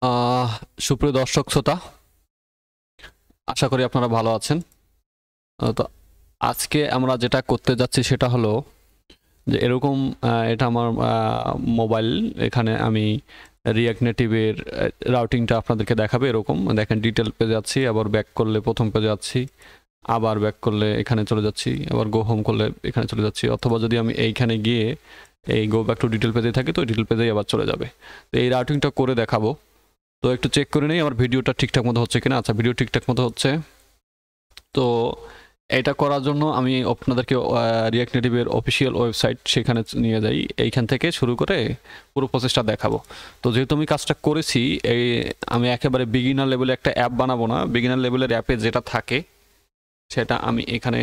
আহ সুপ্রিয় দর্শক শ্রোতা, আশা করি আপনারা ভালো আছেন। তো আজকে আমরা যেটা করতে যাচ্ছি সেটা হলো যে এরকম এটা আমার মোবাইল। এখানে আমি রিয়াক্ট নেটিভের রাউটিংটা আপনাদেরকে দেখাবে। এরকম দেখেন, ডিটেল পেজে যাচ্ছি, আবার ব্যাক করলে প্রথম পেজে যাচ্ছি, আবার ব্যাক করলে এখানে চলে যাচ্ছি, আবার গো হোম করলে এখানে চলে যাচ্ছি, অথবা যদি আমি এইখানে গিয়ে এই গো ব্যাক টু ডিটেল পেজে থাকি তো ডিটেল পেজেই আবার চলে যাবে। তো এই রাউটিংটা করে দেখাবো। তো একটু চেক করে নেই আমার ভিডিওটা ঠিকঠাক মতো হচ্ছে কিনা। আচ্ছা, ভিডিও ঠিকঠাক মতো হচ্ছে। তো এটা করার জন্য আমি আপনাদেরকে রিয়াক্ট নেটিভের অফিসিয়াল ওয়েবসাইট সেখানে নিয়ে যাই। এইখান থেকে শুরু করে পুরো প্রসেসটা দেখাবো। তো যেহেতু আমি কাজটা করেছি, এই আমি একেবারে বিগিনার লেভেলে একটা অ্যাপ বানাবো না। বিগিনার লেভেলের অ্যাপে যেটা থাকে সেটা আমি এখানে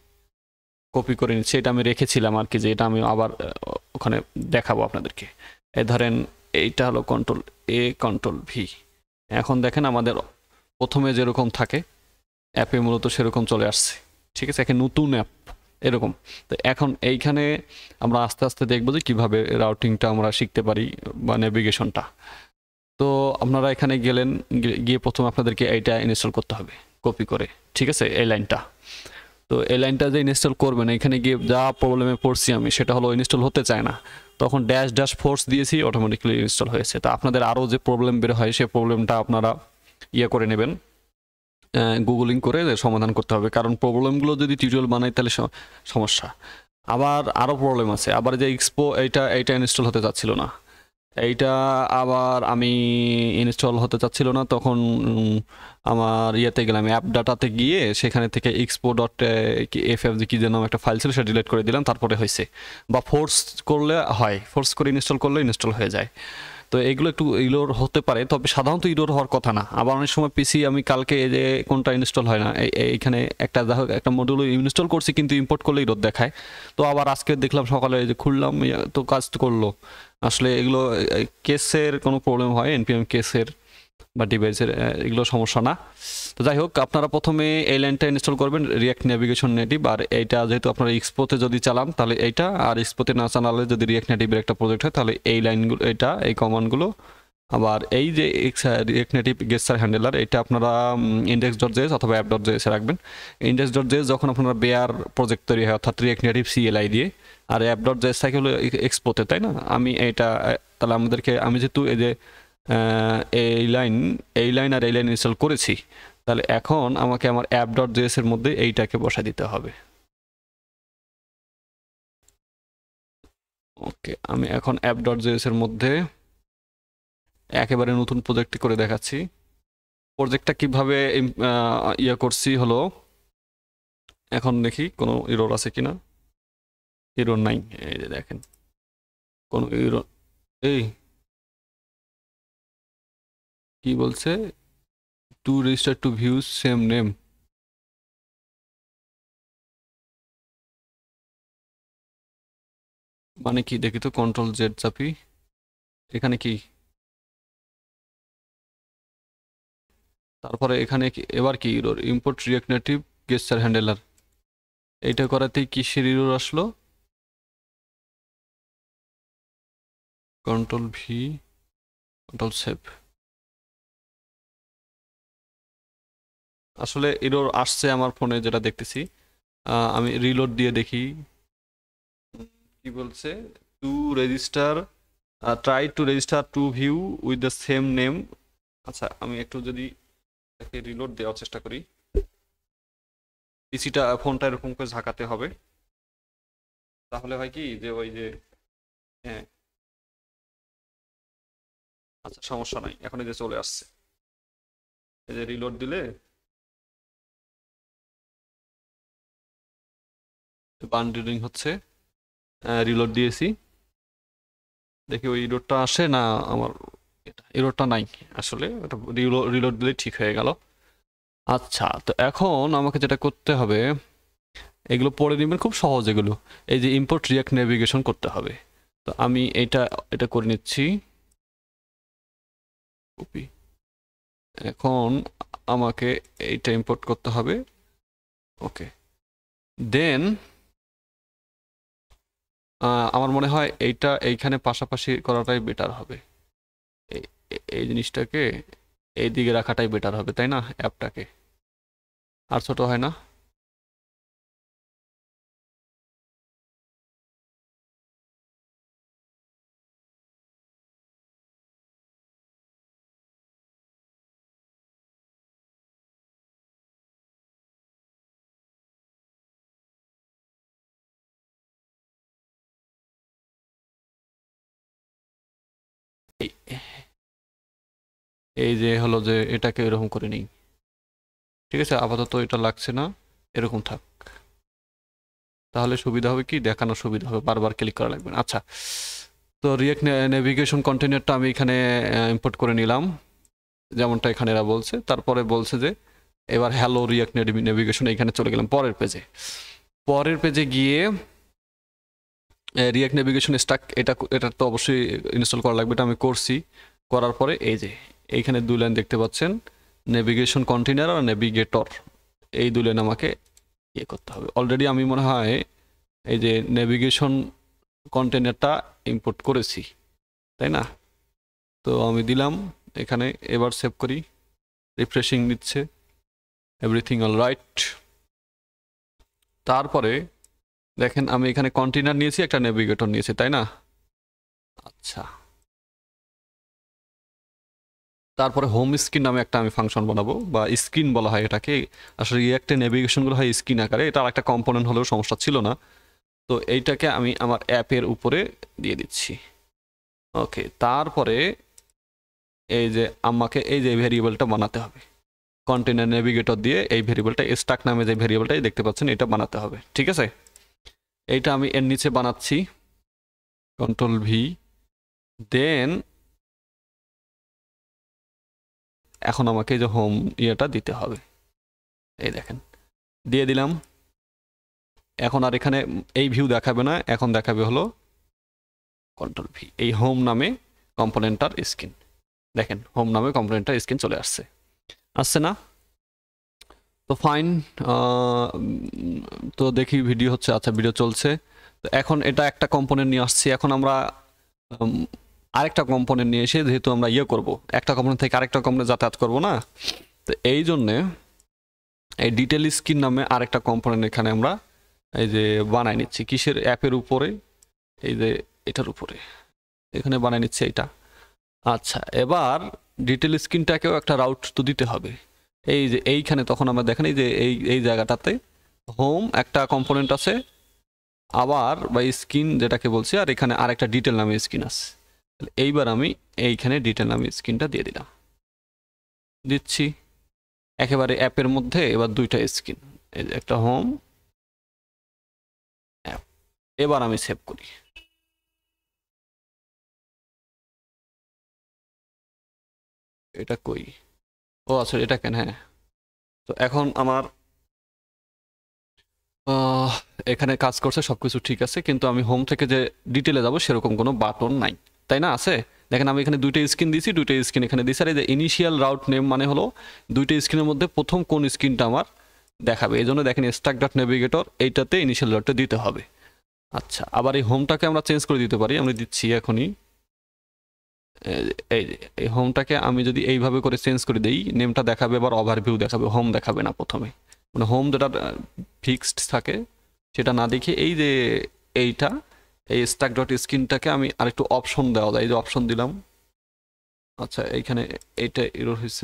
কপি করে নিচ্ছি। এটা আমি রেখেছিলাম আর কি, যে এটা আমি আবার ওখানে দেখাবো আপনাদেরকে। এই ধরেন, এইটা হলো কন্ট্রোল এ, কন্ট্রোল ভি। এখন দেখেন আমাদের প্রথমে যেরকম থাকে অ্যাপে মূলত সেরকম চলে আসছে। ঠিক আছে, একে নতুন অ্যাপ এরকম। তো এখন এইখানে আমরা আস্তে আস্তে দেখবো যে কীভাবে রাউটিংটা আমরা শিখতে পারি বা নেভিগেশনটা। তো আপনারা এখানে গেলেন, গিয়ে প্রথমে আপনাদেরকে এইটা ইনস্টল করতে হবে কপি করে। ঠিক আছে, এই লাইনটা। তো এই লাইনটা যে ইনস্টল করবেন, এখানে গিয়ে যা প্রবলেমে পড়ছি আমি, সেটা হলো ইনস্টল হতে চায় না। তখন ড্যাশ ড্যাশ ফোর্স দিয়েছি, অটোমেটিক্যালি ইনস্টল হয়েছে। তো আপনাদের আরও যে প্রবলেম বের হয় সেই প্রবলেমটা আপনারা ইয়ে করে নেবেন, গুগলিং করে সমাধান করতে হবে। কারণ প্রবলেমগুলো যদি টিউটোরিয়াল বানাই তাহলে সমস্যা। আবার আরও প্রবলেম আছে। আবার যে এক্সপো এইটা ইনস্টল হতে চাচ্ছিল না, এইটা আবার আমি ইনস্টল হতে চাচ্ছিল না। তখন আমার ইয়েতে গেলাম, অ্যাপ ডাটাতে গিয়ে সেখানে থেকে এক্সপো ডট এফএফজি কি যেন একটা ফাইল ছিল, সেটা ডিলিট করে দিলাম, তারপরে হয়েছে। বা ফোর্স করলে হয়, ফোর্স করে ইনস্টল করলে ইনস্টল হয়ে যায়। তো এগুলো একটু ইলোর হতে পারে, তবে সাধারণত ইলোর হওয়ার কথা না। আবার অনেক সময় পিসি আমি কালকে এই যে কোনটা ইনস্টল হয় না, এইখানে একটা দেখো একটা মডিউল ইনস্টল করছি কিন্তু ইম্পোর্ট করলে ইলোর দেখায়। তো আবার আজকে দেখলাম সকালে এই যে খুললাম, তো কাজ তো করলো। আসলে এগুলো কেসের কোনো প্রবলেম হয়, এনপিএম কেসের বা ডিভাইসের, এগুলো সমস্যা না। তো যাই হোক, আপনারা প্রথমে এই লাইনটা ইনস্টল করবেন, রিয়াক্ট নেভিগেশন নেটিভ। আর এইটা যেহেতু আপনারা এক্সপোতে যদি চালান তাহলে এইটা, আর এক্সপোতে না চালালে যদি রিয়াক্ট নেটিভের একটা প্রজেক্ট হয় তাহলে এই লাইনগুলো, এটা এই কমান্ডগুলো। আবার এই যে রিয়াক্ট নেটিভ গেস্টার হ্যান্ডেলার, এটা আপনারা ইন্ডেক্স ডট জেএস অথবা অ্যাপ ডট জেএসে রাখবেন। ইন্ডেক্স ডট জেএস যখন আপনারা বেয়ার প্রজেক্ট তৈরি হয়, অর্থাৎ রিয়াক্ট নেটিভ সিএলআই দিয়ে। আর অ্যাপ ডট জেএস থাকে হলো এক্সপোতে, তাই না? আমি এটা, তাহলে আমাদেরকে, আমি যেহেতু এই যে এই লাইন আর এই লাইন ইনস্টল করেছি, তাহলে এখন আমাকে আমার অ্যাপ ডট জেএস এর মধ্যে এইটাকে বসা দিতে হবে। ওকে, আমি এখন অ্যাপ ডট জেএস এর মধ্যে একেবারে নতুন প্রজেক্ট করে দেখাচ্ছি। প্রজেক্টটা কিভাবে ইয়ে করছি হলো, এখন দেখি কোনো ইরোর আছে কিনা। ইরোর নাই, এই যে দেখেন কোনো ইরোর। এই কি বলছে, to register two views same name. মানে কি দেখি তো, কন্ট্রোল জেড চাপি, এখানে কি, তারপরে এখানে এবার কি error, import react native gesture handler, এইটা করাতেই কিসের ইরোর আসলো। Control V, control save. আসলে ইরোর আসছে আমার ফোনে যেটা দেখতেছি। আমি রিলোড দিয়ে দেখি কি বলছে। To register, try to register two view with the same name. আচ্ছা, আমি একটু যদি রিলোড দেওয়ার চেষ্টা করি, পিসিটা ফোনটা এরকম করে ঝাঁকাতে হবে, তাহলে হয় কি যে ওই যে, হ্যাঁ, আচ্ছা সমস্যা নাই, এখন এই যে চলে আসছে। এই যে রিলোড দিলে বান্ডিলিং হচ্ছে, রিলোড দিয়েছি, দেখি ওই ইরোরটা আসে না আমার। ইরোরটা নাই আসলে, ওটা রিলোড দিলে ঠিক হয়ে গেল। আচ্ছা, তো এখন আমাকে যেটা করতে হবে, এগুলো পড়ে নেবেন, খুব সহজ এগুলো। এই যে ইম্পোর্ট রিয়াক্ট নেভিগেশন করতে হবে। তো আমি এটা এটা করে নিচ্ছি, কপি। এখন আমাকে এইটা ইম্পোর্ট করতে হবে। ওকে, দেন আমার মনে হয় এইটা এইখানে পাশাপাশি করাটাই বেটার হবে। এই জিনিসটাকে এই দিকে রাখাটাই বেটার হবে, তাই না? অ্যাপটাকে আর ছোট হয় না? এই এই যে হলো যে এটাকে এরকম করে নিই, ঠিক আছে? আপাতত এটা লাগছে না, এরকম থাক, তাহলে সুবিধা হবে কি, দেখানোর সুবিধা হবে, বারবার ক্লিক করা লাগবে না। আচ্ছা, তো রিয়েক্ট নেভিগেশন কন্টেনারটা আমি এখানে ইম্পোর্ট করে নিলাম, যেমনটা এখানে এরা বলছে। তারপরে বলছে যে এবার হ্যালো রিয়েক্ট নেভিগেশন, এখানে চলে গেলাম পরের পেজে। পরের পেজে গিয়ে রিয়েক্ট নেভিগেশন স্ট্যাক, এটা তো অবশ্যই ইনস্টল করা লাগবে, এটা আমি করছি। করার পরে এই যে এইখানে 2 লাইন দেখতে পাচ্ছেন, নেভিগেশন কন্টেনার আর নেভিগেটর, এই 2 লাইন আমাকে ইয়ে করতে হবে। অলরেডি আমি মনে হয় এই যে নেভিগেশন কন্টেনারটা ইম্পোর্ট করেছি, তাই না? তো আমি দিলাম এখানে, এবার সেভ করি, রিফ্রেশিং দিচ্ছে, এভরিথিং অল রাইট। তারপরে দেখেন আমি এখানে কন্টেনার নিয়েছি, একটা নেভিগেটর নিয়েছি, তাই না? আচ্ছা, তারপরে হোম স্ক্রিন নামে একটা আমি ফাংশন বানাবো, বা স্ক্রিন বলা হয় এটাকে। আসলে রিয়াক্টে নেভিগেশনগুলো হয় স্ক্রিন আকারে, এটা একটা কম্পোনেন্ট হলেও সমস্যা ছিল না। তো এইটাকে আমি আমার অ্যাপের উপরে দিয়ে দিচ্ছি। ওকে, তারপরে এই যে আমাকে এই যে ভেরিয়েবলটা বানাতে হবে, কন্টেনার নেভিগেটর দিয়ে এই ভেরিয়েবলটা, স্ট্যাক নামে যে ভেরিয়েবলটাই দেখতে পাচ্ছেন, এটা বানাতে হবে, ঠিক আছে? এইটা আমি এর নিচে বানাচ্ছি, কন্ট্রোল ভি। দেন এখন আমাকে এই যে হোম ইয়েটা দিতে হবে, এই দেখেন দিয়ে দিলাম। এখন আর এখানে এই ভিউ দেখাবে না, এখন দেখাবে হলো কন্ট্রোল ভি, এই হোম নামে কম্পোনেন্টটার স্ক্রিন। দেখেন হোম নামে কম্পোনেন্টটার স্ক্রিন চলে আসছে, আসছে না? তো ফাইন, তো দেখি ভিডিও হচ্ছে, আচ্ছা ভিডিও চলছে। তো এখন এটা একটা কম্পোনেন্ট নিয়ে আসছি, এখন আমরা আরেকটা কম্পোনেন্ট নিয়ে এসে, যেহেতু আমরা ইয়ে করব, একটা কম্পোনেন্ট থেকে আরেকটা কম্পোনেন্ট যাতায়াত করব না, তো এই জন্যে এই ডিটেল স্ক্রিন নামে আরেকটা কম্পোনেন্ট এখানে আমরা এই যে বানাই নিচ্ছি, কিসের, অ্যাপের উপরে, এই যে এটার উপরে এখানে বানাই নিচ্ছে এটা। আচ্ছা, এবার ডিটেল স্ক্রিনটাকেও একটা রাউট তো দিতে হবে। এই যে এইখানে তখন আমরা দেখেন এই যে এই জায়গাটাতে হোম একটা কম্পোনেন্ট আছে, আবার বা স্ক্রিন যেটাকে বলছি, আর এখানে আরেকটা ডিটেল নামে স্ক্রিন আছে। এইবার আমি এইখানে ডিটেল নামে স্ক্রিনটা দিয়ে দিলাম, দিচ্ছি একেবারে অ্যাপের মধ্যে। এবার 2টা স্ক্রিন, এই যে একটা হোম অ্যাপ। এবার আমি সেভ করি, এটা কই, ও আচ্ছা এটা কেন, হ্যাঁ। তো এখন আমার এখানে কাজ করছে, সবকিছু ঠিক আছে, কিন্তু আমি হোম থেকে যে ডিটেলে যাব সেরকম কোনো বাটন নাই, তাই না? আছে, দেখেন আমি এখানে 2টা স্ক্রিন দিয়েছি, 2টা স্ক্রিন এখানে দিয়েছি। আর এই যে ইনিশিয়াল রাউট নেম মানে হলো 2টা স্ক্রিনের মধ্যে প্রথম কোন স্ক্রিনটা আমার দেখাবে, এই জন্য দেখেন স্ট্যাক ডট নেভিগেটর এইটাতে ইনিশিয়াল রাউটটা দিতে হবে। আচ্ছা, আবার এই হোমটাকে আমরা চেঞ্জ করে দিতে পারি, আমি দিচ্ছি এখনই। এই এই হোমটাকে আমি যদি এইভাবে করে চেঞ্জ করে দিই, নেমটা দেখাবে, আবার ওভারভিউ দেখাবে, হোম দেখাবে না প্রথমে, মানে হোম যেটা ফিক্সড থাকে সেটা না দেখে এই যে এইটা, এই স্ট্যাক ডট স্ক্রিনটাকে আমি আরেকটু অপশন দেওয়া যায়, এই যে অপশন দিলাম। আচ্ছা, এইখানে এইটা এরর হয়েছে,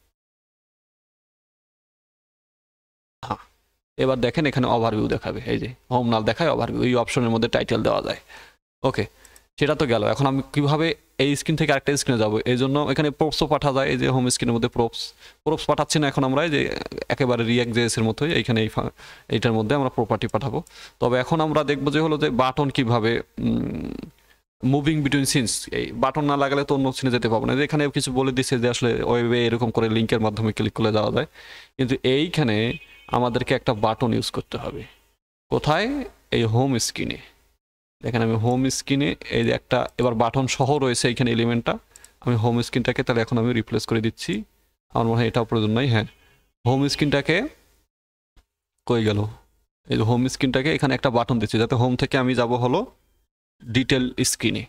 হ্যাঁ। এবার দেখেন এখানে ওভারভিউ দেখাবে, এই যে হোম না দেখায় ওভারভিউ, এই অপশনের মধ্যে টাইটেল দেওয়া যায়। ওকে, সেটা তো গেল। এখন আমি কিভাবে এই স্ক্রিন থেকে আরেকটা স্ক্রিনে যাবো, এই জন্য এখানে প্রপসও পাঠা যায়, এই যে হোম স্ক্রিনের মধ্যে প্রপস পাঠাচ্ছি না এখন আমরা, এই যে একেবারে রিয়াক্ট জেএস এর মতোই এইখানে এইটার মধ্যে আমরা প্রপার্টি পাঠাবো। তবে এখন আমরা দেখবো যে হলো যে বাটন কিভাবে মুভিং বিটুইন সিনস, এই বাটন না লাগালে তো অন্য সিনে যেতে পারবো না। এখানে কিছু বলে দিচ্ছে যে আসলে ওয়েবে এরকম করে লিঙ্কের মাধ্যমে ক্লিক করে যাওয়া যায়, কিন্তু এইখানে আমাদেরকে একটা বাটন ইউজ করতে হবে। কোথায়? এই হোম স্ক্রিনে। দেখেন আমি হোম স্ক্রিনে এই যে একটা এবার বাটন সহ রয়েছে এইখানে এলিমেন্টটা, আমি হোম স্ক্রিনটাকে তাহলে এখন আমি রিপ্লেস করে দিচ্ছি। আমার মনে হয় এটাও প্রয়োজন নাই, হ্যাঁ। হোম স্ক্রিনটাকে কই গেল, এই যে হোম স্ক্রিনটাকে এখানে একটা বাটন দিচ্ছি, যাতে হোম থেকে আমি যাব হলো ডিটেল স্ক্রিনে।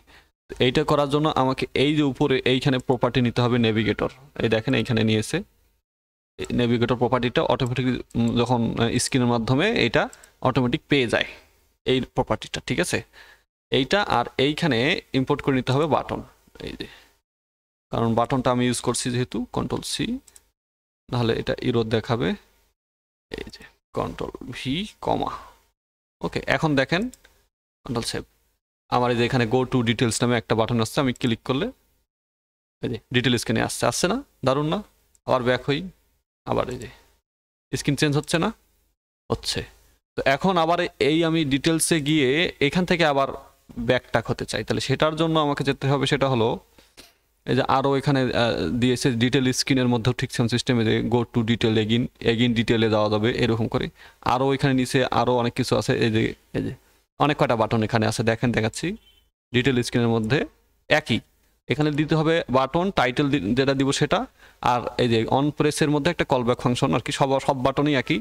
এইটা করার জন্য আমাকে এই যে উপরে এইখানে প্রপার্টি নিতে হবে নেভিগেটর, এই দেখেন এইখানে নিয়েছে নেভিগেটর প্রপার্টিটা অটোমেটিক যখন স্ক্রিনের মাধ্যমে এটা অটোমেটিক পেয়ে যায় এই প্রপার্টিটা, ঠিক আছে। এইটা আর এইখানে ইম্পোর্ট করে নিতে হবে বাটন, এই যে কারণ বাটনটা আমি ইউজ করছি যেহেতু কন্ট্রোল সি, নাহলে এটা ইরোর দেখাবে। এই যে কন্ট্রোল ভি কমা, ওকে। এখন দেখেন কন্ট্রোল সেভ, আমার এই যে এখানে গো টু ডিটেলস নামে একটা বাটন আসছে, আমি ক্লিক করলে এই যে ডিটেল স্ক্রিনে আসছে না, দারুণ না? আবার ব্যাক হই, আবার এই যে স্ক্রিন চেঞ্জ হচ্ছে না, হচ্ছে। তো এখন আবার এই আমি ডিটেলসে গিয়ে এখান থেকে আবার ব্যাকটাক হতে চাই, তাহলে সেটার জন্য আমাকে যেতে হবে, সেটা হলো এই যে আরও এখানে দিয়েছে ডিটেল স্ক্রিনের মধ্যেও ঠিক সেম সিস্টেমে যে গো টু ডিটেল এগিন ডিটেলে যাওয়া যাবে এরকম করে। আরও এখানে নিচে আরও অনেক কিছু আছে, এই যে অনেক কয়টা বাটন এখানে আছে, দেখেন দেখাচ্ছি। ডিটেল স্ক্রিনের মধ্যে একই, এখানে দিতে হবে বাটন টাইটেল যেটা দিব সেটা, আর এই যে অন প্রেসের মধ্যে একটা কলব্যাক ফাংশন আর কি, সব বাটনই একই।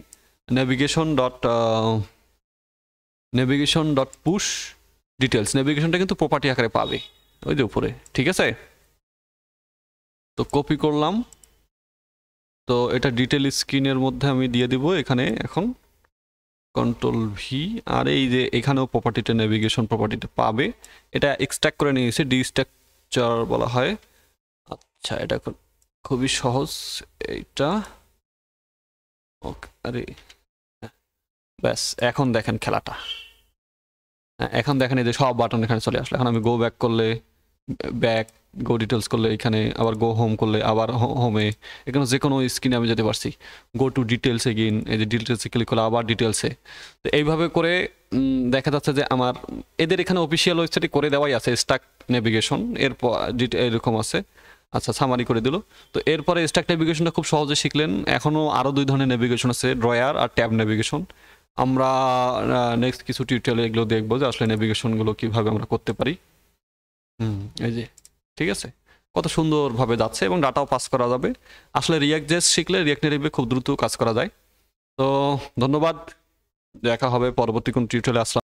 নেভিগেশন ডট পুশ ডিটেলস, নেভিগেশনটা কিন্তু প্রপার্টি আকারে পাবে ওই যে উপরে, ঠিক আছে। তো কপি করলাম, তো এটা ডিটেল স্ক্রিনের মধ্যে আমি দিয়ে দিব এখানে এখন কন্ট্রোল ভি, আর এই যে এখানেও প্রপার্টিটা নেভিগেশন প্রপার্টিটা পাবে, এটা এক্সট্রাক্ট করে নিয়েছে, ডিস্ট্রাকচার বলা হয়। আচ্ছা, এটা খুবই সহজ এইটা, ওকে। আরে ব্যাস, এখন দেখেন খেলাটা, এখন দেখেন এই যে সব বাটন এখানে চলে আসলো। এখন আমি গো ব্যাক করলে ব্যাক, গো ডিটেলস করলে এখানে, আবার গো হোম করলে আবার হোমে, এখানে যে কোনো স্ক্রিনে আমি যেতে পারছি। গো টু ডিটেলস এগেইন, এই যে ডিটেলসে ক্লিক করলে আবার ডিটেলসে। তো এইভাবে করে দেখা যাচ্ছে যে আমার এদের এখানে অফিসিয়াল ওয়েবসাইটে করে দেওয়াই আছে স্টাক নেভিগেশন, এরপর এরকম আছে। আচ্ছা, সামারি করে দিল। তো এরপরে স্টাক নেভিগেশনটা খুব সহজে শিখলেন। এখনও আরও 2 ধরনের নেভিগেশন আছে, ড্রয়ার আর ট্যাব নেভিগেশন। আমরা নেক্সট কিছু টিউটোরিয়ালে এগুলো দেখবো যে আসলে নেভিগেশনগুলো কীভাবে আমরা করতে পারি। এই যে ঠিক আছে, কত সুন্দরভাবে যাচ্ছে এবং ডাটাও পাস করা যাবে। আসলে রিয়াক্ট জেস শিখলে রিয়াক্ট নেটিভে খুব দ্রুত কাজ করা যায়। তো ধন্যবাদ, দেখা হবে পরবর্তী কোন টিউটোরিয়ালে। আসলাম।